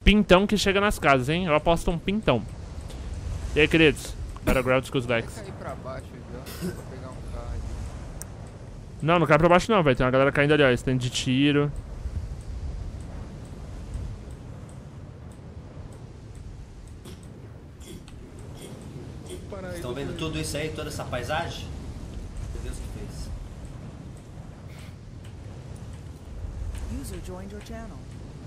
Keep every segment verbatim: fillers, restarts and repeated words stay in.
pintão que chega nas casas, hein? Eu aposto um pintão. E aí, queridos? Battlegrounds com os Vex. Vai cair pra baixo, viu? Vou pegar um carro ali. Não, não cai pra baixo não, velho. Tem uma galera caindo ali, ó. Stand de tiro. Estão vendo tudo isso aí, toda essa paisagem? Meu Deus que fez. User joined your channel.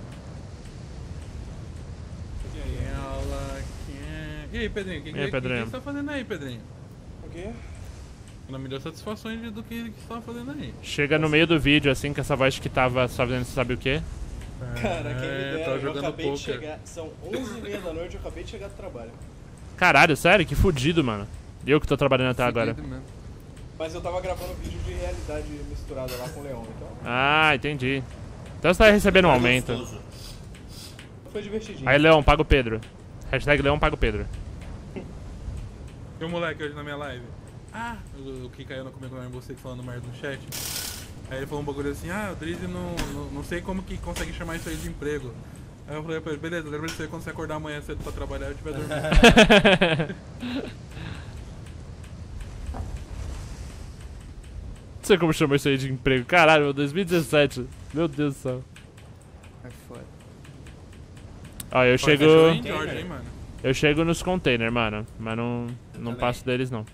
E aí, Pedrinho? O que, E aí, que, Pedrinho? que você tá fazendo aí, Pedrinho? O quê? Não me deu satisfações do que, que você tava fazendo aí. Chega no meio do vídeo, assim, com essa voz que tava só fazendo sabe o quê? Cara, quem me É, dera, tá eu jogando acabei de poker. chegar. São onze e meia da noite, eu acabei de chegar do trabalho. Caralho, sério? Que fudido, mano. Eu que tô trabalhando até agora. Fudido mesmo. Mas eu tava gravando vídeo de realidade misturada lá com o Leon, então Ah, entendi. Então você tá recebendo um aumento. Gostoso. foi divertidinho. Aí, Leão, paga o Pedro. Hashtag Leão, paga o Pedro. E o moleque hoje na minha live? Ah, o, o que caiu no comigo em você falando merda no chat. Aí ele falou um bagulho assim, ah, o Drizzy não, não, não sei como que consegue chamar isso aí de emprego. Aí eu falei pra ele, beleza, lembra disso aí quando você acordar amanhã cedo pra trabalhar e eu estiver dormindo. Não sei como chama isso aí de emprego. Caralho, meu, dois mil e dezessete. Meu Deus do céu. É foda. Ó, eu chego... Cachorro em George, hein, mano? Eu chego nos containers, mano. Mas não, Eu não também. passo deles, não.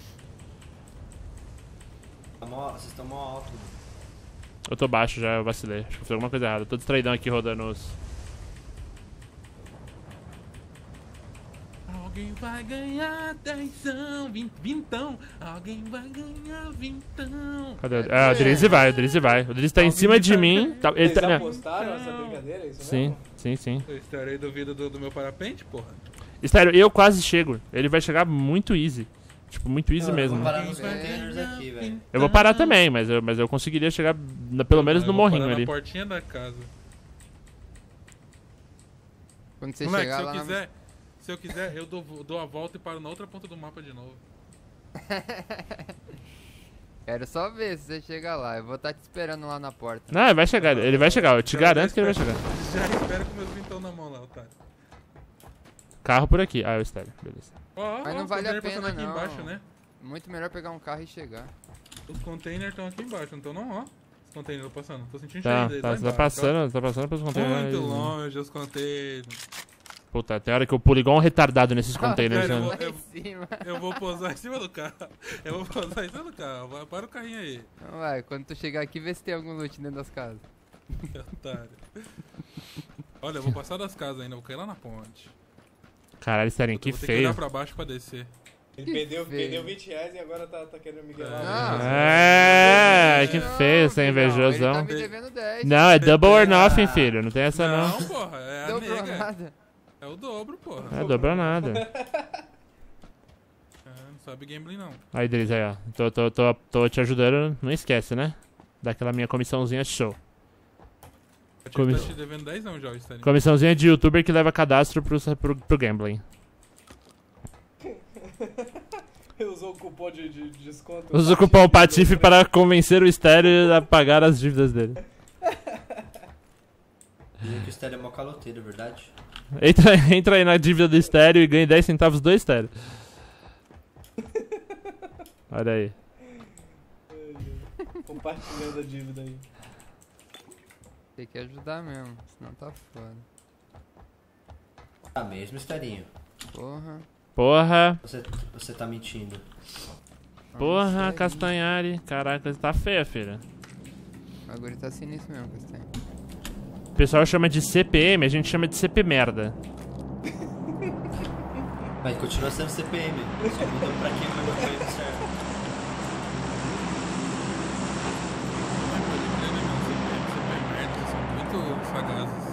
Tá mó- Vocês estão mó alto. Mano. Eu tô baixo já, eu vacilei. Acho que eu fiz alguma coisa errada. Eu tô distraidão aqui rodando os... Alguém vai ganhar dezão, vin- vintão. Alguém vai ganhar vintão. Cadê? o- Ah, o Drizzy vai, o Drizzy vai. O Drizzy tá em cima de mim. Tá, ele Vocês tá... não. apostaram essa brincadeira? É isso Sim, mesmo? sim, sim. Eu estourei do vidro do, do meu parapente, porra. Sério, eu quase chego. Ele vai chegar muito easy. Tipo, muito easy Eu mesmo. vou parar nos É. containers aqui, velho. Eu vou parar também, mas eu, mas eu conseguiria chegar na- pelo menos Eu no vou morrinho parar ali. na portinha da casa. Quando você Moleque, chegar se eu lá... quiser, se eu quiser, eu dou, dou a volta e paro na outra ponta do mapa de novo. Quero só ver se você chegar lá. Eu vou estar te esperando lá na porta. Não, ele vai chegar, ele vai chegar. Eu te garanto que ele vai chegar. Já espera com meus vintão na mão lá, otário. Carro por aqui. Ah, é o estéreo. Beleza. Ó, ó, Mas ó, não os vale a containers passando pena, aqui não. embaixo, né? Muito melhor pegar um carro e chegar. Os containers estão aqui embaixo, não estão não, ó. Os containers estão passando. Tô sentindo Tá, cheiro deles tá, lá você tá embaixo, passando, tá passando pelos ó. containers. Muito longe os containers. Puta, tem hora que eu pulo igual um retardado nesses containers, Sério, né? eu Lá vou- em cima. Eu vou pousar em cima do carro. Eu vou pousar em cima do carro. Vai, para o carrinho aí, Então vai, quando tu chegar aqui, vê se tem algum loot dentro das casas. otário. Olha, eu vou passar das casas ainda, vou cair lá na ponte. Caralho, Estéreo, Eu que vou ter que olhar feio. pra baixo pra descer. Ele Que perdeu, feio. perdeu vinte reais e agora tá, tá querendo miguelar. Não. É, que feio, você é filhão, Ele tá invejosão. me devendo dez. Não, é double or nothing, filho. Não tem essa não. Não, porra, é a Dobrou nega. nada. É o dobro, porra. É, dobrou nada. É, não sabe gambling não. Aí, Drizzy, aí, ó. Tô, tô, tô, tô te ajudando. Não esquece, né? Daquela minha comissãozinha show. Eu tive Comi- que tá te devendo dez não já, o Stanley. Comissãozinha de youtuber que leva cadastro pro, pro, pro gambling. Usou o cupom de, de, de desconto. Usa o cupom Patife para convencer o Estéreo a pagar as dívidas dele. Dizem que o Estéreo é mó caloteiro, é verdade? Entra, entra aí na dívida do Estéreo e ganha dez centavos do Estéreo. Olha aí. Compartilhando a dívida aí. Tem que ajudar mesmo, senão tá foda. Tá mesmo, Esterinho. Porra. Porra, Você, você tá mentindo. porra, Sério? Castanhari. Caraca, tá feia, filha. O bagulho tá sinistro mesmo, Castanho. O pessoal chama de C P M, a gente chama de C P merda. Mas continua sendo C P M. Só muda pra quem vai no meio certo. São muito sagazes.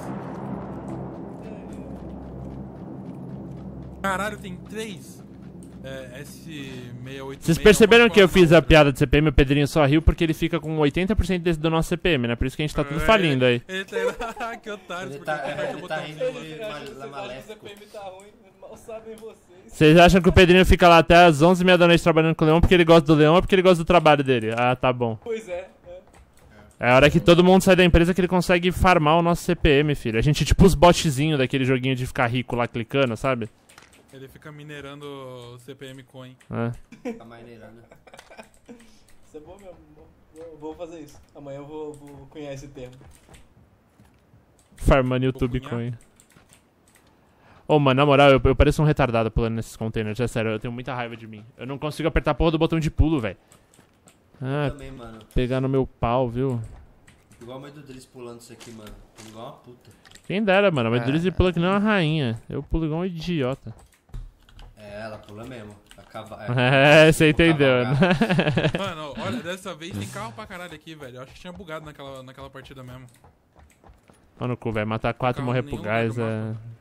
Caralho, tem três é, S seiscentos e oitenta e seis. Vocês perceberam que eu fiz a piada de C P M e o Pedrinho só riu porque ele fica com oitenta por cento desse do nosso C P M, né? Por isso que a gente tá tudo falindo aí. Ele tá ah, que otário, Ele porque tá, eu aperto o ele tá botão. indo Vocês de acham que mal- o maléfico. C P M tá ruim? Mal sabem vocês. Vocês acham que o Pedrinho fica lá até as onze e meia da noite trabalhando com o Leão porque ele gosta do Leão ou porque ele gosta do trabalho dele? Ah, tá bom. Pois é. é. É a hora que todo mundo sai da empresa que ele consegue farmar o nosso C P M, filho. A gente é tipo os botzinhos daquele joguinho de ficar rico lá clicando, sabe? Ele fica minerando o C P M Coin. É. Tá minerando. Isso é bom mesmo. Vou, vou fazer isso. Amanhã eu vou, vou cunhar esse termo. Farmando YouTube Coin. Ô, mano, na moral, eu, eu pareço um retardado pulando nesses containers. É sério, eu tenho muita raiva de mim. Eu não consigo apertar a porra do botão de pulo, velho. Ah, Também, mano. pegar no meu pau, viu? Igual a mãe do Driz pulando isso aqui, mano. Igual uma puta. Quem dera, mano. Mas É. Drizzy pula que nem uma rainha. Eu pulo igual um idiota. É, ela pula mesmo. Acaba, É, você tipo, entendeu, né? cavalgar. Mano, olha, dessa vez tem carro pra caralho aqui, velho. Eu acho que tinha bugado naquela, naquela partida mesmo. Mano, cu, velho. Matar quatro e Carro morrer nenhum pro gás lugar é... do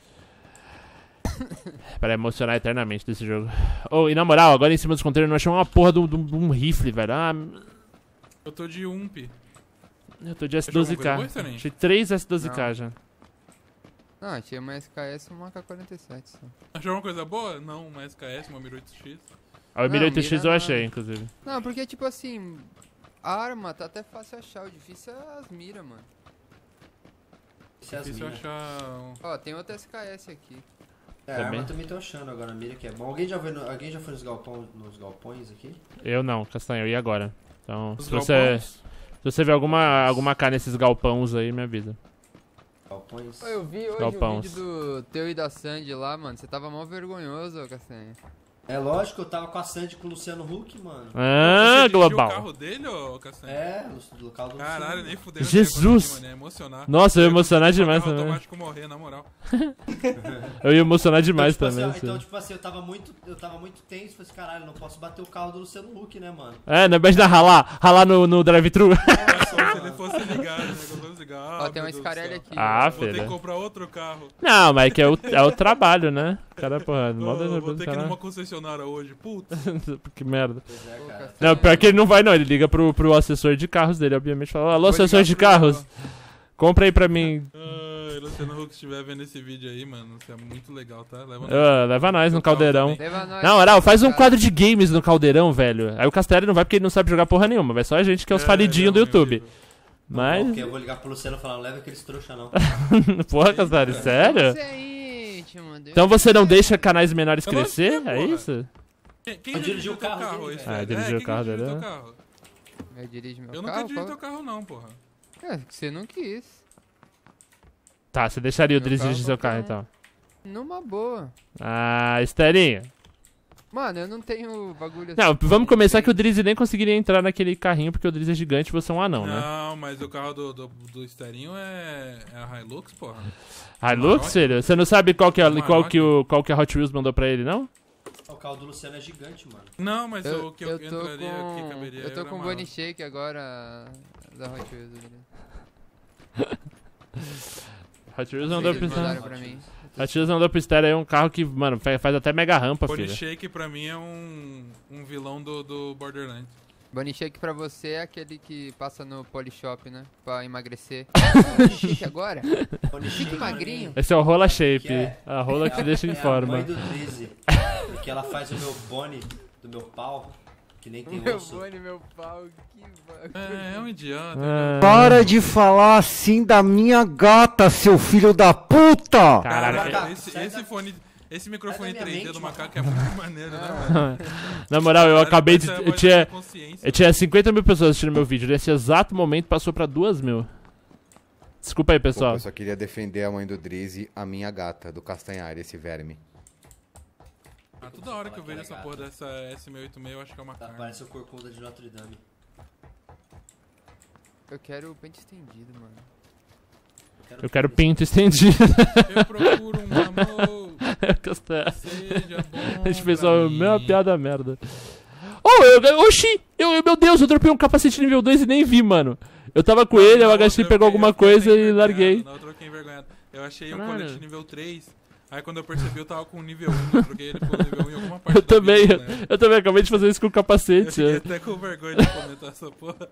Pra emocionar eternamente desse jogo. Oh, e na moral, agora em cima dos containers não achei uma porra de um, de um- de um rifle, velho. Ah, Eu tô de U M P. eu tô de S Achou doze alguma K. coisa boa, Stanley? Achei três S doze K Não. já. Não, achei uma S K S e uma K quarenta e sete só. Achou uma coisa boa? Não, uma S K S, uma Mira oito X. Ah, o mil e oito X mira eu na- achei, inclusive. Não, porque tipo assim, a arma tá até fácil achar, o difícil é as miras, mano. Isso é as Difícil minas. achar... um- Ó, tem outra S K S aqui. É, a Também. arma também tô achando agora, a mira que é bom. Alguém já, veio no- alguém já foi nos, galpão, nos galpões aqui? Eu não, Castanho, e agora? Então, Os se você, galpões? se você ver alguma, alguma K nesses galpões aí, me avisa. Galpões? Ô, eu vi hoje Galpão. o vídeo do teu e da Sandy lá, mano. Você tava mó vergonhoso, Castanha. É lógico, eu tava com a Sandy com o Luciano Huck, mano. Ah, Você dirigiu global. o carro dele, ô Castanho? É, no local do Caralho, Luciano. nem fudeu. Jesus! Mano, ia emocionar. Nossa, eu ia emocionar Deixa o demais carro também. automático morrer, na moral. Eu ia emocionar demais então, tipo também. assim, ó, assim. então, tipo assim, eu tava muito, eu tava muito tenso, falei assim, caralho, não posso bater o carro do Luciano Huck, né, mano? É, não é de ralar, ralar no, no drive-thru. Nossa, se ele fosse ligado, né? Quando fosse ligar, ah, Ó, tem meu uma Deus do Scarelli céu. aqui. Ah, Vou ter filha. que comprar outro carro. Não, mas é que é o, é o trabalho, né? Cara, porra, Ô, moda vou ter que ir cara. numa concessionária hoje. Putz. Que merda. Pois é, Pô, cara. Castanha. Não, pior que ele não vai não, ele liga pro, pro assessor de carros dele, obviamente, fala, alô, Vou assessor ligar de pro- carros, compra aí pra mim. Ai, Luciano Huck, se estiver vendo esse vídeo aí, mano, isso é muito legal, tá? Leva Ah, leva nós no Teu carro caldeirão. também. Leva nós. Na moral, faz um cara. quadro de games no caldeirão, velho. Aí o Castelli não vai porque ele não sabe jogar porra nenhuma, vai só a gente que é os falidinhos do não, YouTube. meu filho. Não, Mas, porque eu vou ligar pro Luciano e falar, não leva aqueles trouxa, não. porra, Castelli, sério? Você é íntimo, Deus. Então você não deixa canais menores Eu não crescer? sei, É porra. isso? Quem, quem Eu dirigi dirigiu o teu carro carro dele, esse, velho. Ah, velho? dirigiu É, o quem carro dirigiu dele, teu é? carro? Eu dirijo meu Eu nunca carro. dirigi qual- teu carro, não, porra. É, que você não quis. Tá, você deixaria o Meu Driz carro, dirigir seu qualquer carro, um. então. Numa boa. Ah, Esterinho. Mano, eu não tenho bagulho Não, assim, vamos começar tem- que o Driz nem conseguiria entrar naquele carrinho porque o Driz é gigante e você é um anão, né? Não, mas o carro do, do, do Sterinho é, é a Hilux, porra. Hilux, filho? Você não sabe qual que, é, Amarok. qual, que o, qual que a Hot Wheels mandou pra ele, não? O carro do Luciano é gigante, mano. Não, mas Eu, o que eu, eu tô entraria, que com. caberia Eu tô era com o maior. Bunny Shake agora da Hot Wheels. ali. Hot Wheels mandou Eles pro, mandaram Hot pra mim. Wheels. Hot Wheels mandou pro Estéreo aí um carro que, mano, fa- faz até mega rampa, Body filho. Shake pra mim é um, um vilão do, do Borderlands. Bunny Shake pra você é aquele que passa no Polishop, né? Pra emagrecer. Bunny Shake agora? Body Shake magrinho. Esse é o Rola Shape, Que é? a rola que te deixa em É a forma. mãe do Drizzy. Porque ela faz o meu bone do meu pau, que nem tem Meu osso. Bunny, meu pau, que bagulho. É, é um idiota. Ah, Para de falar assim da minha gata, seu filho da puta! Caralho, Caraca. esse, sai esse da- fone, esse microfone sai da minha três D do mente, macaco é muito maneiro, né, mano? na moral, eu Caralho, acabei de. parece a Eu voz tinha, da consciência. eu tinha cinquenta mil pessoas assistindo meu vídeo. Nesse exato momento passou pra duas mil. Desculpa aí, Pô, pessoal. eu só queria defender a mãe do Drizzy, a minha gata, do Castanhari, esse verme. Ah, toda hora que eu Fala vejo que essa é porra dessa S seiscentos e oitenta e seis, eu acho que é uma Tá, carne. parece o corcunda de Notre Dame. Eu quero o pente estendido, mano. Eu quero pinto estendido. Eu procuro um amor, Castanho. seja bom Esse pessoal, pra mim. meu piada merda. Oh, eu, oxi! Eu, eu- meu Deus, eu dropei um capacete nível dois e nem vi, mano. Eu tava com ele, eu Na agachei, outra pegou eu alguma fiquei- eu coisa fiquei e envergonhado, larguei. Na outra eu fiquei envergonhado. Eu achei um Caralho. colete nível três, Aí quando eu percebi, eu tava com nível um, eu troquei ele por nível um em alguma parte Eu da também, vida, eu, né? eu também acabei de fazer isso com o Eu capacete. fiquei é. até com vergonha de comentar essa porra.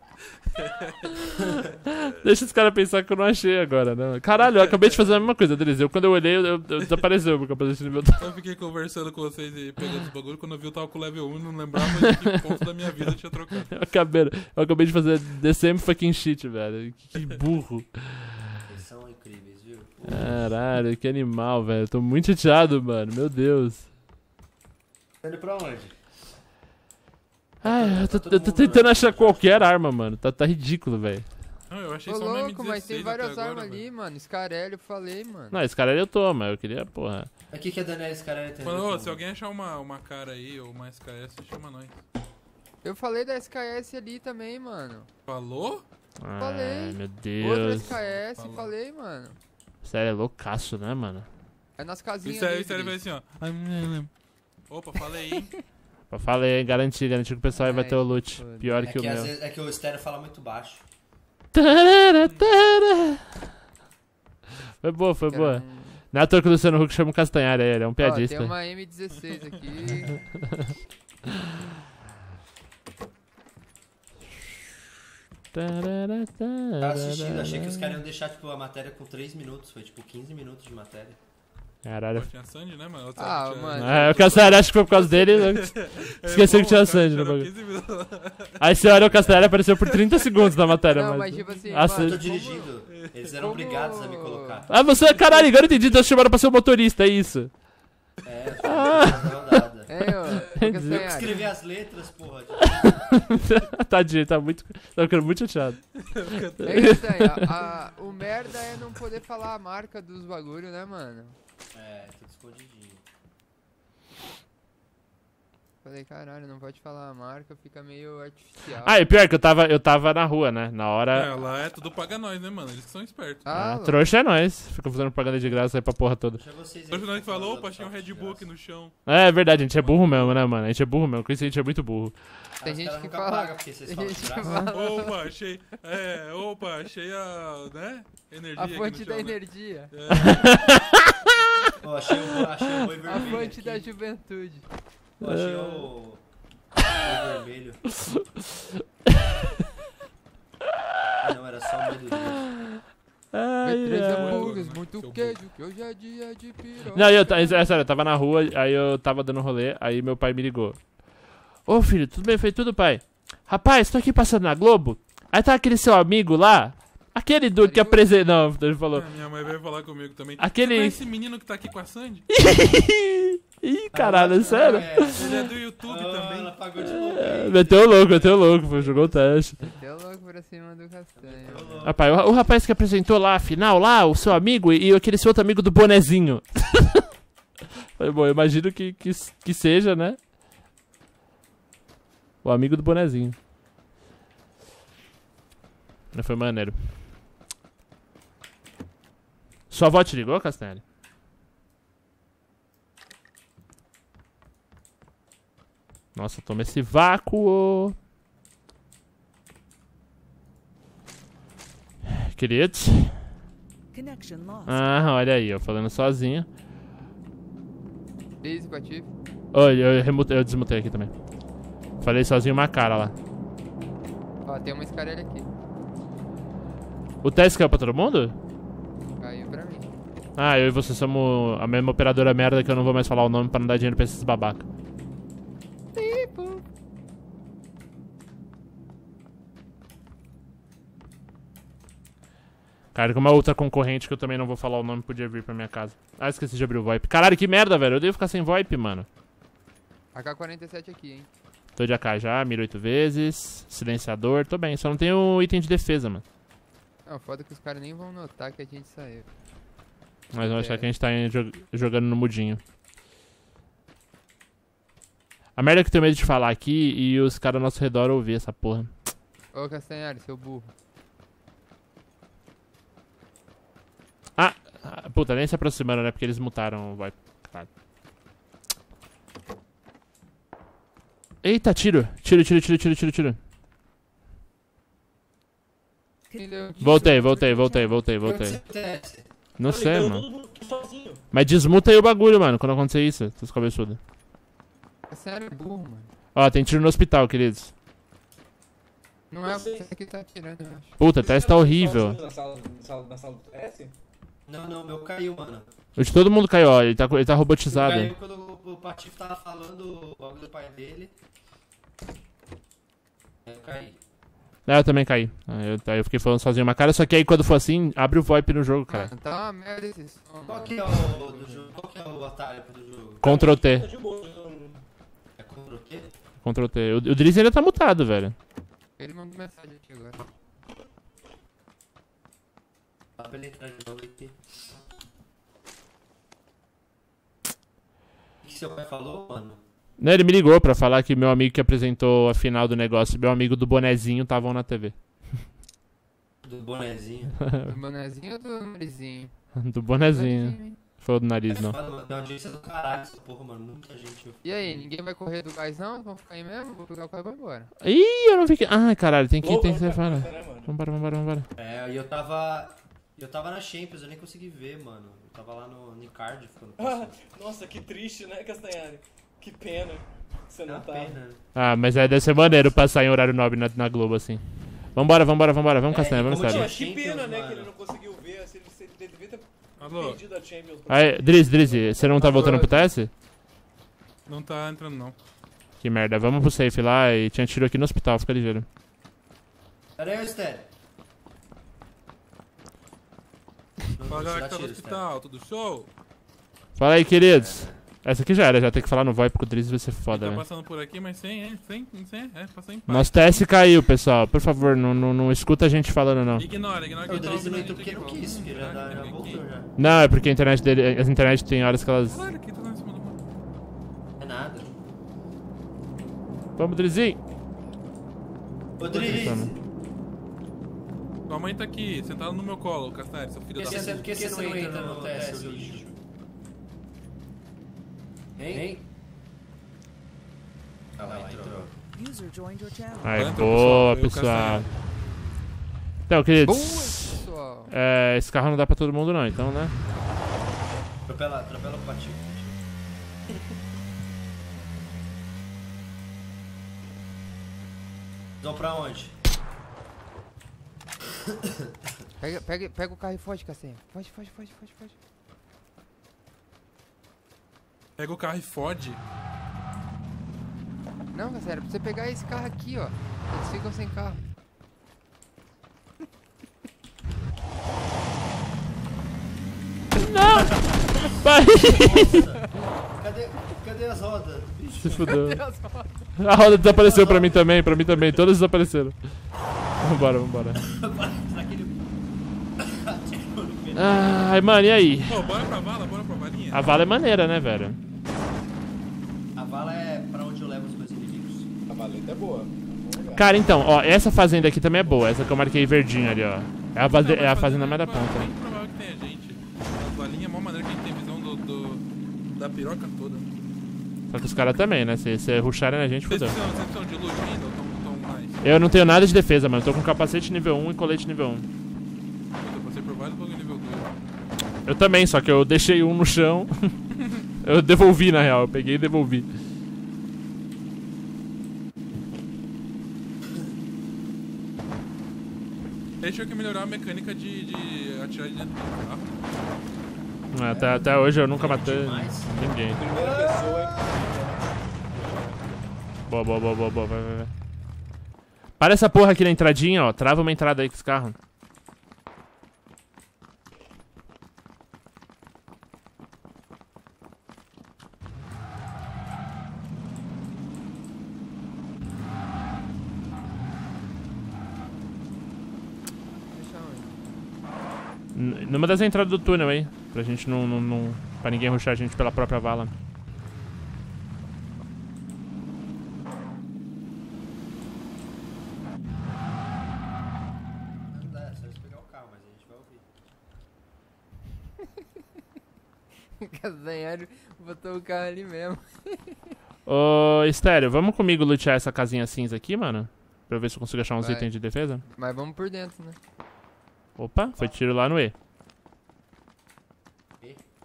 Deixa os caras pensar que eu não achei agora, né? Caralho, eu acabei de fazer a mesma coisa, Drizzy. Eu, quando eu olhei, eu, eu, eu desapareceu o meu capacete nível dois. Eu fiquei conversando com vocês e pegando os bagulho, quando eu vi eu tava com o level um e não lembrava de que ponto da minha vida eu tinha trocado. Eu acabei, eu acabei de fazer the same fucking shit, velho. Que burro. Eles são incríveis, viu? Caralho, que animal, velho. Eu tô muito chateado, mano. Meu Deus. Tá indo pra onde? Ai, eu tô, Tá todo eu tô mundo tentando na- achar qualquer arma, mano. Tá, tá ridículo, velho. Não, eu achei Ô, só uma M louco, mas tem dezesseis várias até agora, armas velho. ali, mano. Scarelli, eu falei, mano. Não, esse cara aí eu tô, mas eu queria, porra. O que, que a Daniela Scarelli tem? Falou, ô, se alguém achar uma, uma cara aí, ou uma S K S, chama nós. Eu falei da S K S ali também, mano. Falou? Ai, Falei. meu Outra Deus. S K S, Falou. falei, mano. Sério, é loucaço, né, mano? É nas casinhas Isso aí, ali, isso aí vai Drizzy. assim, ó. Opa, falei, hein? Eu falei, garanti, garanti que o pessoal aí vai Ai, ter o loot. foda. Pior É que o que, às meu. vezes, é que o estéreo fala muito baixo. Tarara, tarara. Foi boa, foi Que boa. era um- Não é à toa que o Luciano Huck chama o Castanhari, ele é um Ó, piadista. tem uma M dezesseis aqui. Tarara, Tava assistindo, achei que os tarara. caras iam deixar tipo, a matéria com três minutos. Foi tipo quinze minutos de matéria. Caralho. Pô, tinha Sandy, né, mano? Outra Ah, tinha- mano. É, o Castanhari acho que foi por causa dele. né? É, Esqueceu bom, que tinha cara, Sandy no tiraram bagulho. quinze minutos. Aí você olha, o Castanhari apareceu por trinta segundos na matéria. Não, mas... mas tipo assim, Ah, mano, Sandy. Eu tô como- dirigindo, eles eram como- obrigados a me colocar. Ah, você, caralho, agora eu entendi, então chamaram pra ser o motorista, é isso. É, eu não nada. É, ó. Entendi. Eu que Castanhari. escrevi as letras, porra. Tipo, Tadinho, tá muito. Tá ficando muito chateado. É isso aí, a- a- o merda é não poder falar a marca dos bagulho, né, mano? é, tudo escondidinho. Falei, caralho, não pode falar a marca, fica meio artificial. Ah, e pior que eu tava, eu tava na rua, né? Na É, hora. lá é tudo paga nós, né, mano? Eles que são espertos. Ah, Ah, louco. trouxa é nós. Ficam fazendo propaganda de graça aí pra porra toda. Deixa vocês aí Hoje nós que estão falou, falando opa, do tinha um papo Red de Bull aqui graça. no chão. É, é verdade, a gente é burro mesmo, né, mano? A gente é burro mesmo. Com isso a gente é muito burro. Tem os gente caras que nunca fala- pagam porque vocês tem falam de gente que graça. fala- Opa, achei. É, opa, achei a. né? Energia. A aqui fonte no da chão, né? energia. É. Ó, achei o boi, achei o boi A vermelho. fonte aqui. da juventude. Ó, achei o. o boi vermelho. Ah, não, era só o boi do Deus. Ai, Vê três ai. hambúrgueres, Seu muito burro. queijo, que hoje é dia de piroca. Não, eu, é sério, eu tava na rua, aí eu tava dando rolê, aí meu pai me ligou. Ô filho, tudo bem? Foi tudo, pai? Rapaz, tô aqui passando na Globo. Aí tá aquele seu amigo lá, aquele do que apresentou. Não, ele falou. Ah, minha mãe veio falar comigo também. Aquele- Você conhece esse menino que tá aqui com a Sandy? Ih, caralho, é sério? É, Ele é do YouTube ah, também. ela pagou de novo. É, meteu o louco, meteu o louco, foi, jogou o teste. Deu louco pra cima do castanho. Rapaz, o, o rapaz que apresentou lá a final, lá, o seu amigo e, e aquele seu outro amigo do bonezinho. Falei, bom, eu imagino que, que, que seja, né? O amigo do bonezinho. Mas foi maneiro. Sua avó te ligou, Castanhari? Nossa, toma esse vácuo. Queridos. Connection lost. Ah, olha aí, eu falando sozinho. Easy, Patife. Olha, eu, remutei- eu desmutei aqui também. Falei sozinho uma cara lá. Ó, tem uma escarelha aqui. O teste caiu pra todo mundo? Caiu pra mim. Ah, eu e você somos a mesma operadora merda que eu não vou mais falar o nome pra não dar dinheiro pra esses babaca. Cara, com uma outra concorrente que eu também não vou falar o nome podia vir pra minha casa. Ah, esqueci de abrir o VoIP. Caralho, que merda, velho. Eu devo ficar sem VoIP, mano. A K quarenta e sete aqui, hein. Tô de A K já, mira oito vezes. Silenciador, tô bem. Só não tenho item de defesa, mano. Não, foda que os caras nem vão notar que a gente saiu. Mas vão achar É. que a gente tá em- jog- jogando no mudinho. A merda é que eu tenho medo de falar aqui e os caras ao nosso redor ouvir essa porra. Ô, Castanhari, seu burro. Ah, puta, nem se aproximando, né? Porque eles mutaram o VoIP. Caralho. Eita, tiro. Tiro, tiro, tiro, tiro, tiro, tiro. Quem deu? Voltei, voltei, voltei, voltei, O que voltei. acontece? Não Tô sei, ligando mano. todo mundo aqui. sozinho. Mas desmuta aí o bagulho, mano, quando acontecer isso, seus cabeçudos. É sério, é burro, mano. Ó, tem tiro no hospital, queridos. Não é você que tá atirando, eu acho. Puta, o teste tá horrível. Na sala, na sala, na sala do S? Não, não, meu caiu, mano. O de todo mundo caiu, ó, ele tá, ele tá robotizado. Caiu quando o, o Patife tava falando o bagulho do pai dele. Eu caí. É, eu também caí. Aí eu, aí eu fiquei falando sozinho uma cara, só que aí quando for assim, abre o VoIP no jogo, cara. Mano, tá uma merda esse som, Qual mano. que é o do jogo? Qual que é o atalho do jogo? Ctrl T. Tá de boa, eu não- É Ctrl T? Ctrl T. O, o Drizzy ainda tá mutado, velho. Ele mandou mensagem aqui agora. Dá pra ele entrar de novo aqui. O que seu pai falou, mano? Não, ele me ligou pra falar que meu amigo que apresentou a final do negócio, meu amigo do bonezinho, estavam na T V. Do bonezinho. Do bonezinho ou do narizinho? Do bonezinho. Foi o do nariz, não. Mano, mano, tem uma audiência do caralho essa porra, mano. Muita gente. E aí, ninguém vai correr do gás não? Vamos ficar aí mesmo? Vou pegar o carro e vou embora. Ih, eu não fiquei. Ai, caralho, tem que ir, Louco, tem que ser cara, fala. né, mano? Vambora, vambora, vambora. É, e eu tava. Eu tava na Champions, eu nem consegui ver, mano. Eu tava lá no, no Cardiff quando Ah, passou. nossa, que triste, né, Castanhari? Que pena que você É não uma tá. pena, né? Ah, mas é, deve ser maneiro passar em horário nobre na, na Globo assim. Vambora, vambora, vambora, vamos, É, Castanha, e vamos, como sério. Não, que pena, Champions, né, que mano. ele não conseguiu ver. Assim, ele, ele devia ter Alô? perdido a Champions. pra Aí, ele. Drizzy, Drizzy, você não tá voltando pro T S? Não tá entrando, não. Que merda, vamos pro safe lá e tinha tiro aqui no hospital, fica ligeiro. Pera aí, Estéreo. Fala galera que tá no hospital, tudo show? Fala aí, queridos. Essa aqui já era, já tem que falar no VoIP com o Drizzy, vai ser Ele foda, tá né? passando por aqui, mas sem, é, sem, sem, é, passando em paz. Nosso T S caiu, pessoal. Por favor, não, não, não escuta a gente falando, não. Ignora, ignora que O ele tá Drizzy ouvindo não a entrou gente porque aqui. não quis, porque já, Será dá- que já tem alguém voltou aqui? já. Não, é porque a internet dele. As internet tem horas que elas. Caralho, aqui tá lá em cima do muro. É nada. Vamos, Drizzy! Ô, Drizzy, Tua mãe tá aqui, sentada no meu colo, Castanheira, seu filho por da que você, puta. por que você não entra no T S, seu lixo? Hein? Ah lá, entrou. User joined your channel. Ai, Entra, boa, pessoal, eu pessoal. Castanheira. Então, Boa, queridos. pessoal. É, esse carro não dá pra todo mundo, não, então, né? Atropela, atropela o Patife. Vão pra onde? Pega, pega, pega o carro e foge, Castanha. Foge, foge, foge, foge, foge. Pega o carro e fode. Não, Castanha, pra você pegar esse carro aqui, ó. Eles ficam sem carro. Vai! Cadê, cadê as rodas do bicho? Se fudeu. A roda desapareceu pra mim também, pra mim também. Todas desapareceram. Vambora, vambora. Ai, mano, e aí? Pô, bora pra vala, bora pra valinha. A vala é maneira, né, velho? A vala é pra onde eu levo os meus inimigos. A valeta é boa. Bom lugar. Cara, então, ó, essa fazenda aqui também é boa. Essa que eu marquei verdinho ali, ó. É a, vaze- é a fazenda mais da ponta. É bem provável que tenha gente. As valinhas é a maior maneira que a gente tem visão do, do- da piroca toda. Só que os caras também, né? Se, se ruxarem na gente, Vocês fudeu. precisam, vocês precisam de loot ainda ou tão, tão mais? Eu não tenho nada de defesa, mano. Eu tô com capacete nível um e colete nível um. Eu passei por vários bagulho nível dois. Eu também, só que eu deixei um no chão. Eu devolvi, na real. Eu peguei e devolvi. Eles tinham que melhorar a mecânica de, de atirar de dentro do carro. Até, até hoje eu nunca matei Demais. ninguém. Primeira pessoa, hein? Boa, boa, boa, boa, boa. Vai, vai, vai. Para essa porra aqui na entradinha, ó. Trava uma entrada aí com esse carro. Deixa onde? N- Numa das entradas do túnel aí. Pra gente não. não, não pra ninguém rushar a gente pela própria vala. Não dá, é só eles pegar o carro, mas a gente vai ouvir. Castanheiro botou o carro ali mesmo. Ô, Estéreo, vamos comigo lutear essa casinha cinza aqui, mano? Pra eu ver se eu consigo achar uns Vai. itens de defesa. Mas vamos por dentro, né? Opa, foi tiro lá no E.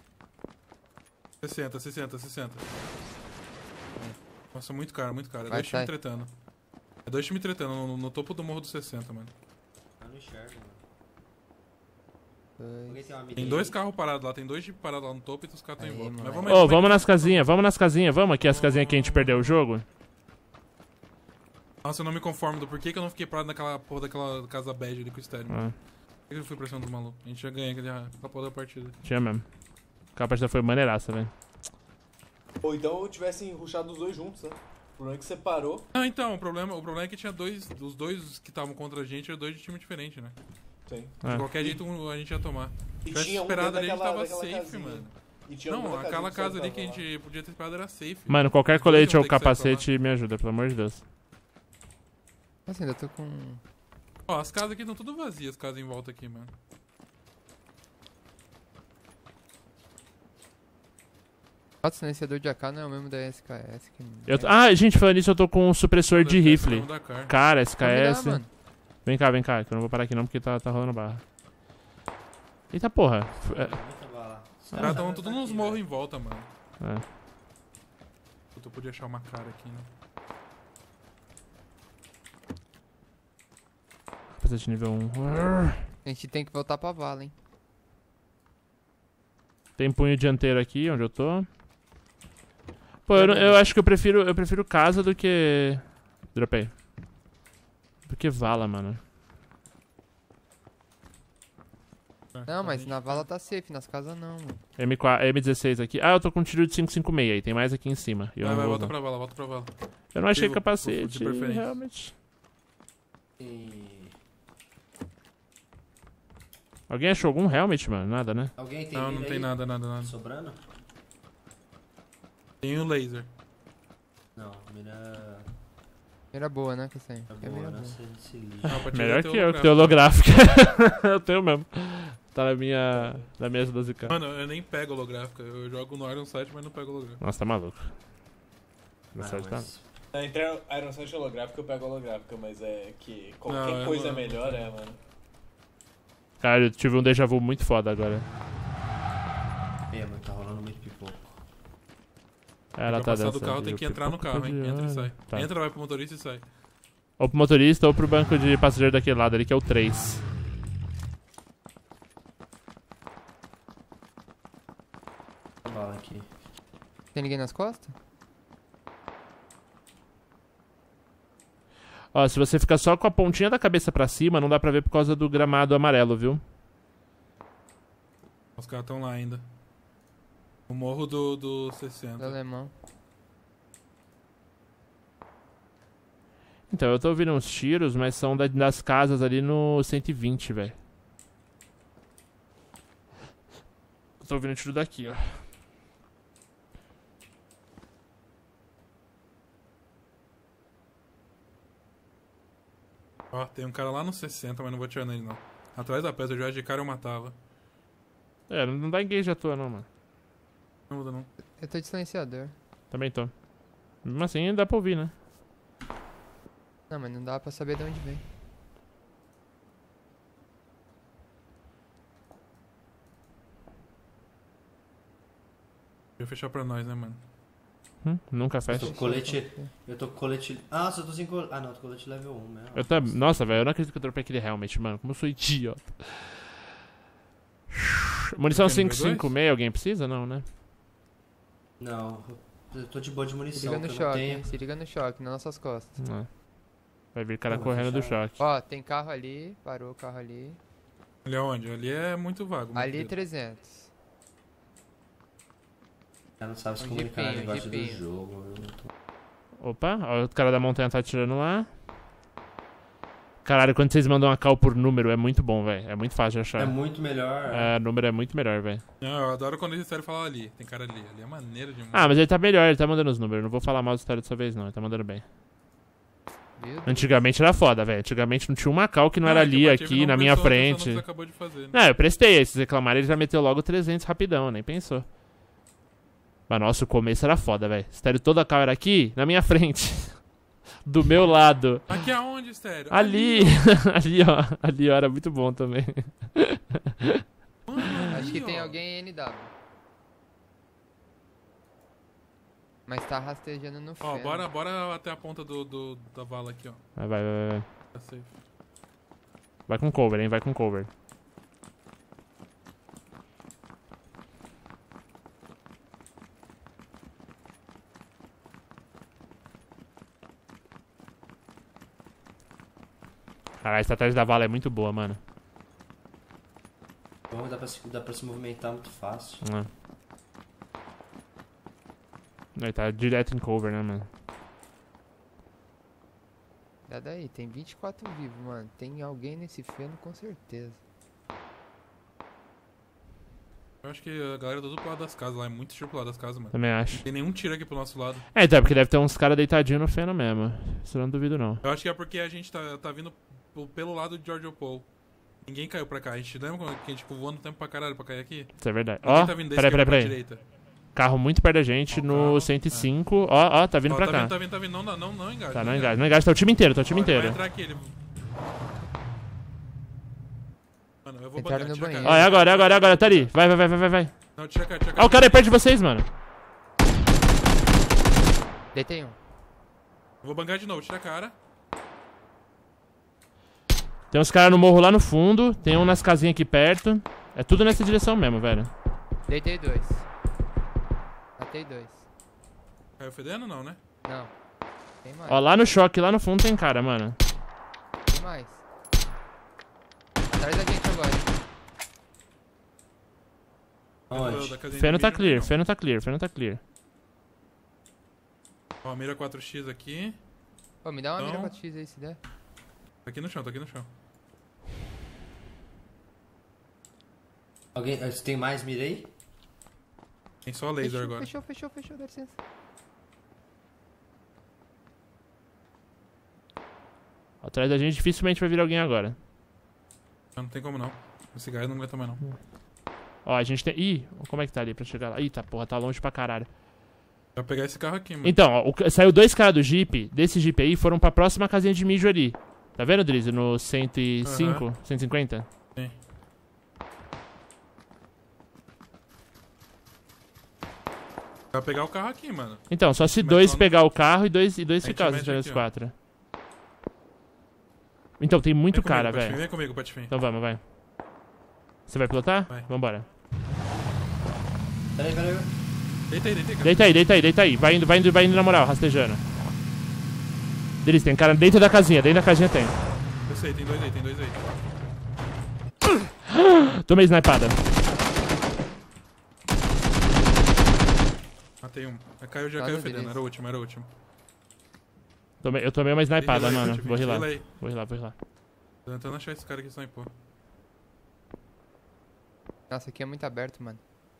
sessenta, sessenta, sessenta. Nossa, muito caro, muito caro. É Vai, dois times sai. tretando. É dois times tretando no, no topo do morro do sessenta, mano. Eu não enxergo, mano. Dois. Alguém tem uma Tem dois carros parados lá, tem dois jeep parados lá no topo e os caras estão em Aí, volta. mano. Mas vamos Ô, aí, oh, vamos vamos aí. nas casinhas, vamos nas casinhas, vamos aqui as casinhas que a gente perdeu o jogo. Nossa, eu não me conformo do porquê que eu não fiquei parado naquela porra daquela casa bege ali com o estéreo. Ah, Por que eu fui pra cima do maluco? A gente já ganha aquele, aquela porra da partida. tinha mesmo. Aquela partida foi maneiraça, velho. Ou então tivessem rushado os dois juntos, né? O problema é que separou. Não, então, o problema, o problema é que tinha dois. Os dois que estavam contra a gente eram dois de time diferente, né? Sim. De É. qualquer jeito um- a gente ia tomar. E Se tivesse tinha um esperado dentro ali, a gente daquela- tava daquela safe, casinha. mano. E tinha um Não, dentro da aquela casinha que casa ali tava que a lá. gente podia ter esperado era safe. Mano, qualquer Os dois colete iam ou ter que sair pra lá. capacete me ajuda, pelo amor de Deus. Nossa, ainda tô com... Ó, as casas aqui estão tudo vazias, as casas em volta aqui, mano. O silenciador de A K não é o mesmo da S K S. Que... Eu tô- Ah, gente, falando nisso, eu tô com um supressor de rifle. Vamos dar cara. Cara, Vamos virar, S K S. mano. Vem cá, vem cá, que eu não vou parar aqui não porque tá, tá rolando barra. Eita porra. É, Muita bala. Os caras estão sabem tudo onde nos tá morros aqui, em volta, mano. é. Puta, eu podia achar uma cara aqui, né? Capacete nível um. A gente tem que voltar pra vala, hein. Tem punho dianteiro aqui, onde eu tô. Pô, eu, não- eu acho que eu prefiro, eu prefiro casa do que... Dropei. Do que vala, mano. Não, mas na vala tá safe, nas casas não, mano. M quatro, M dezesseis aqui. Ah, eu tô com um tiro de cinco cinco seis aí. Tem mais aqui em cima. E eu, Vai, não vai, vou, volta não. pra vala, volta pra vala. Eu não achei Vivo, capacete, de preferência. realmente. E... Alguém achou algum helmet, mano? Nada, né? Alguém tem Não, não mira tem aí? nada, nada, nada. Sobrando? Tem um laser. Não, mira... Mira boa, né, Castanho? É É boa, mira né? boa. Se, se lixa. Ah, pra tirar Melhor teu que eu, que holográfico. tem holográfica. Eu tenho mesmo. Tá na minha... Na minha doze K. Mano, eu nem pego holográfica. Eu jogo no Iron Sight, mas não pego holográfico. Nossa, tá maluco. Ah, Essa tá... mas... Na Entre Iron Sight holográfica eu pego holográfica, mas é que qualquer Não, é coisa uma- melhor é, mano. Cara, eu tive um déjà vu muito foda agora. É, mas tá rolando muito pipoco. Ela pra tá passar do dançando. carro tem que entrar no carro, hein? Entra e sai. Tá. Entra, vai pro motorista e sai. Ou pro motorista ou pro banco de passageiro daquele lado ali, que é o três. Bala aqui. Tem ninguém nas costas? Ó, se você ficar só com a pontinha da cabeça pra cima, não dá pra ver por causa do gramado amarelo, viu? Os caras estão lá ainda. O morro do, do Do sessenta. alemão. Então, eu tô ouvindo uns tiros, mas são da- das casas ali no cento e vinte, velho. Eu tô ouvindo tiro daqui, ó. Ó, tem um cara lá no sessenta, mas não vou atirar nele não. Atrás da pedra, eu já de cara eu matava. É, não não dá engage à toa não, mano. Não muda não. Eu tô de silenciador. Também tô. Mesmo assim, dá pra ouvir, né? Não, mas não dá pra saber de onde vem. Ia fechar pra nós, né, mano? Hum, nunca Eu fecha. tô com colete... Eu tô com colete... Ah, só tô sem colete... Ah, não, tô com colete level um, né? Eu tô... Nossa, velho, eu não acredito que eu dropei aquele helmet, mano. Como eu sou idiota. Munição Você tem cinco cinco seis, alguém precisa? Não, né? Não, eu tô de boa de Se munição, liga no que eu não choque, tenho. hein? Se liga no choque, nas nossas costas. Não. Vai vir cara Não, vai correndo do fechar. choque. Ó, tem carro ali. Parou o carro ali. Ali é onde? Ali é muito vago. meu Ali querido. trezentos. Ela não sabe se Um comunicar, jipinho, negócio do jipinho. jogo. Eu não tô... Opa, ó, o cara da montanha tá atirando lá. Caralho, quando vocês mandam uma call por número, é muito bom, velho. É muito fácil de achar. É muito melhor. É, número é muito melhor, velho. Não, eu adoro quando eles sério falar ali. Tem cara ali. Ali é maneiro demais. Ah, mas ele tá melhor, ele tá mandando os números. Não vou falar mal da história dessa vez, não. Ele tá mandando bem. Viu? Antigamente era foda, velho. Antigamente não tinha uma call que não era é que ali, o Patife aqui, não na minha pensou atenção no que frente. você acabou de fazer, né? Não, eu prestei. Aí se reclamarem, ele já meteu logo trezentos rapidão, nem pensou. Mas nossa, o começo era foda, velho. Estéreo toda a cal era aqui, na minha frente. Do meu lado. Aqui aonde, Estéreo? Ali, ali, ó. Ali, ó, era muito bom também. Acho que ali, tem ó. alguém em N W. Mas tá rastejando no Ó, feno. bora, bora até a ponta do, do, da vala aqui, ó. Vai, vai, vai, vai. Tá safe. Vai com cover, hein? Vai com cover. Caralho, a estratégia da vala é muito boa, mano. Bom, dá pra se, dá pra se movimentar muito fácil. Não. Ele tá direto em cover, né, mano? Dá daí, tem vinte e quatro vivos, mano. Tem alguém nesse feno com certeza. Eu acho que a galera tá tudo pro lado das casas lá. É muito tiro pro lado das casas, mano. Também acho. Não tem nenhum tiro aqui pro nosso lado. É, então, é porque deve ter uns caras deitadinhos no feno mesmo. Isso eu não duvido, não. Eu acho que é porque a gente tá, tá vindo p- pelo lado de George Paul. Ninguém caiu pra cá. A gente lembra quando que a gente ficou voando tempo pra caralho pra cair aqui? Isso é verdade. Ninguém Ó, tá vindo da peraí, esquerda peraí, pra peraí. direita. Carro muito perto da gente Ó, no carro. cento e cinco. Ó, ó, tá vindo Ó, pra tá cá. vindo, tá vindo, tá vindo. Não, não, não, não engaja. Tá, não engaja, não engaja. Tá o time inteiro, tá o time Ó, ele vai inteiro. entrar aqui, ele... Mano, eu vou Entraram bancar, no tira a banheiro. Ó, é cara. agora, é agora, é agora. Tá ali. Vai, vai, vai, vai, vai, vai. Não, tira a cara, tira a cara. Ó, o cara é perto de vocês, mano. Deitei um. Eu vou bancar de novo, tira a cara. Tem uns caras no morro lá no fundo. Tem um nas casinhas aqui perto. É tudo nessa direção mesmo, velho. Deitei dois. Matei dois. Caiu fedendo não, né? Não. Tem mais. Ó, lá no choque, lá no fundo tem cara, mano. Tem mais. Atrás da gente agora. Onde? Da casinha Feno de tá milho, clear, não. Feno tá clear, Feno tá clear. Ó, mira quatro x aqui. Pô, me dá uma mira Não. quatro x aí se der. Tá aqui no chão, tá aqui no chão. Alguém, você tem mais mirei? Tem só laser Fechou, agora. fechou, fechou, fechou, dá licença. Atrás da gente dificilmente vai vir alguém agora. Não, não tem como não. Esse gás não aguenta mais não. Ó, a gente tem... Ih, como é que tá ali pra chegar lá? Eita, porra, tá longe pra caralho. Vai pegar esse carro aqui, mano. Então, ó, o- saiu dois caras do Jeep, desse Jeep aí, foram pra próxima casinha de mijo ali. Tá vendo, Drizzy? No cento e cinco, cento e cinquenta? Sim. Vai pegar o carro aqui, mano. Então, só se Mas dois só- pegar o carro e dois, e dois A gente ficar, se mete tiver os aqui, ó. quatro. Então, tem muito Vem comigo, cara, Patife, velho. Vem comigo, Patife. Então vamos, vai. Você vai pilotar? Vai. Vambora. Peraí, peraí. Deita aí, deita aí, cara. Deita aí, deita aí, deita aí. Vai indo, vai indo, vai indo na moral, rastejando. Drizzy, tem cara dentro da casinha, dentro da casinha tem. Eu sei, tem dois aí, tem dois aí. Tomei snipada. Matei um. Caiu, já Tá caiu no fedendo. Drizzy. Era o último, era o último. Tomei, eu tomei uma snipada, Heal aí, mano. Patife, Vou heal rilar. aí. Vou rilar, vou rilar. Tô tentando achar esse cara que snipou. Nossa, aqui é muito aberto, mano.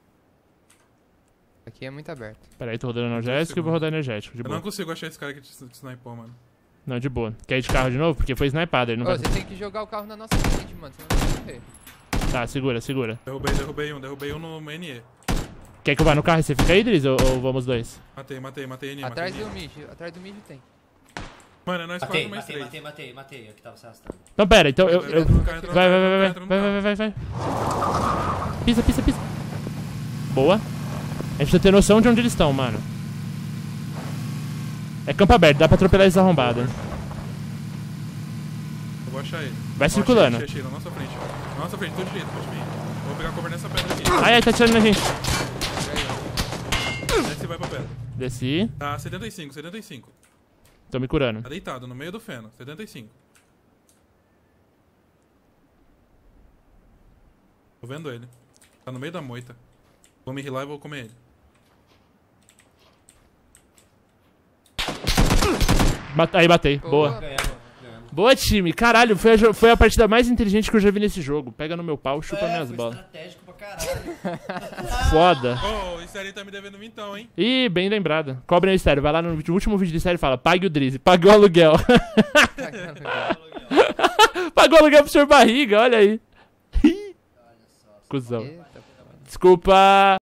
Aqui é muito aberto. Pera aí, tô rodando energético e vou rodar energético. De Eu boa. não consigo achar esse cara que te te snipou, mano. Não, de boa. Quer ir de carro de novo? Porque foi snipada. Ele não Ô, vai... você tem que jogar o carro na nossa frente, mano, senão não vai morrer. Tá, segura, segura. Derrubei, derrubei um, derrubei um no N E. Quer que eu vá no carro e você fica aí, Drizzy? Ou, ou vamos dois? Matei, matei, matei N E. Atrás matei do N E. mijo, atrás do mijo tem. Mano, é nós Matei, quatro mais matei, três. matei, matei, matei. Aqui tava se arrastando. Então pera, então eu... eu... Entra no carro, entra no Vai, carro, vai, vai, vai, entra no vai, carro. vai, vai, vai, vai. Pisa, pisa, pisa. Boa. A gente precisa ter noção de onde eles estão, mano. É campo aberto, dá pra atropelar esses arrombados. Eu vou achar ele. Vai Ó, circulando. Achei, achei, na nossa frente. Na nossa frente, todo direito, pode vir. Eu vou pegar cover nessa pedra aqui. Ai, ai, tá atirando na gente. Desce e vai pra pedra. Desci. Tá, setenta e cinco, setenta e cinco. Tô me curando. Tá deitado, no meio do feno. setenta e cinco. Tô vendo ele. Tá no meio da moita. Vou me healar e vou comer ele. Bat- Aí, batei. Boa. Boa. Ganhamos, ganhamos. Boa, time. Caralho, foi a, jo- foi a partida mais inteligente que eu já vi nesse jogo. Pega no meu pau, chupa É, minhas foi bolas. estratégico pra caralho. Foda. Oh, isso aí tá me devendo então, hein? Ih, bem lembrado. Cobre no estéreo. Vai lá no último vídeo de série e fala: pague o Drizzy. Pagou o aluguel. Pagou o aluguel pro senhor Barriga, olha aí. Cusão. Eita, Desculpa.